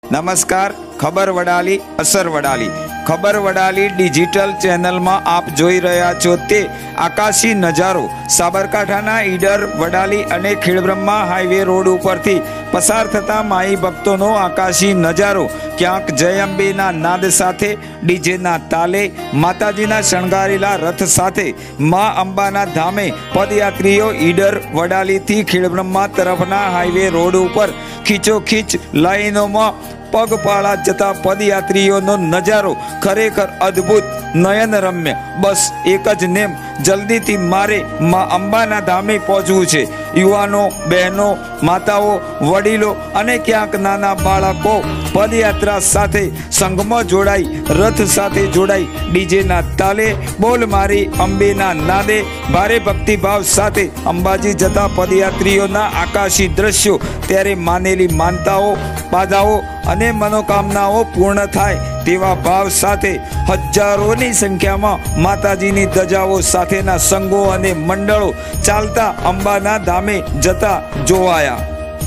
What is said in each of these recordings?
नमस्कार। खबर वडाली असर वडाली खबर वडाली डिजिटल चेनल में आप जोई रह्या छो ते आकाशी नजारो साबरकांठाना ईडर वडाली अने खेड़ब्रह्मा हाईवे रोड उपरथी पसार थता माई भक्तोनो आकाशी नजारो क्यांक जय अंबेना नाद साथे डीजेना ताले माताजीना शणगारेला रथ साथे मां अंबाना धामे पदयात्रीओ ईडर वडाली थी खेड़ब्रह्मा तरफना हाईवे रोड उपर खीचोखीच लाइनों में पगपाळा जता पदयात्रीओनो नजारो खरेखर अद्भुत नयनरम्य। बस एक ज नेम जल्दी थी मारे मां अंबाना धामे पहोंचवुं छे। युवानो, बहनों, माताओ, वडीलो अने क्यांक नाना बाळको पदयात्रा साथे संघमां जोड़ाई रथ साथे जोड़ाई डीजे ना ताले बोल मारी अंबेना नादे भारे भक्तिभाव साथे अंबाजी जता पदयात्रीओना आकाशी दृश्यो त्यारे मानेली मानताओ बाधाओ अने मनोकामनाओ पूर्ण थाय तेवा भाव साथे हजारोनी संख्या में माताजीनी धजाओ साथेना संगो अने मंडळो चालता अंबाना धामे जता जोवाया।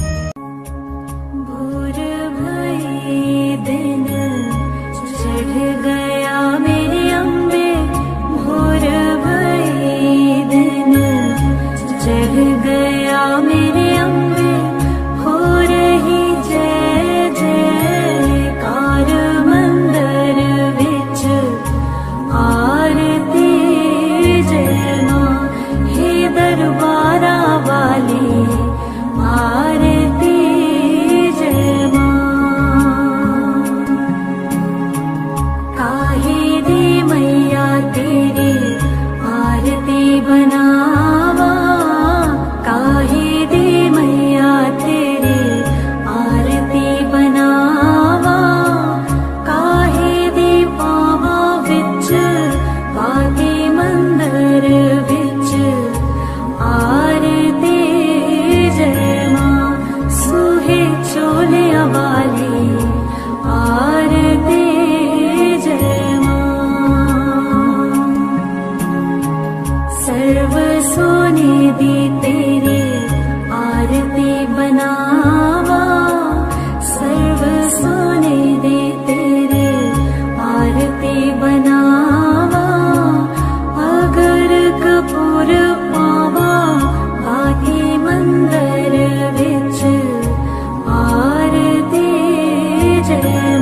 सर्व सोने दी तेरी आरती बनावा, सर्व सोने दी तेरी आरती बनावा। अगर कपूर पावा बाकी मंदिर विच आरती जय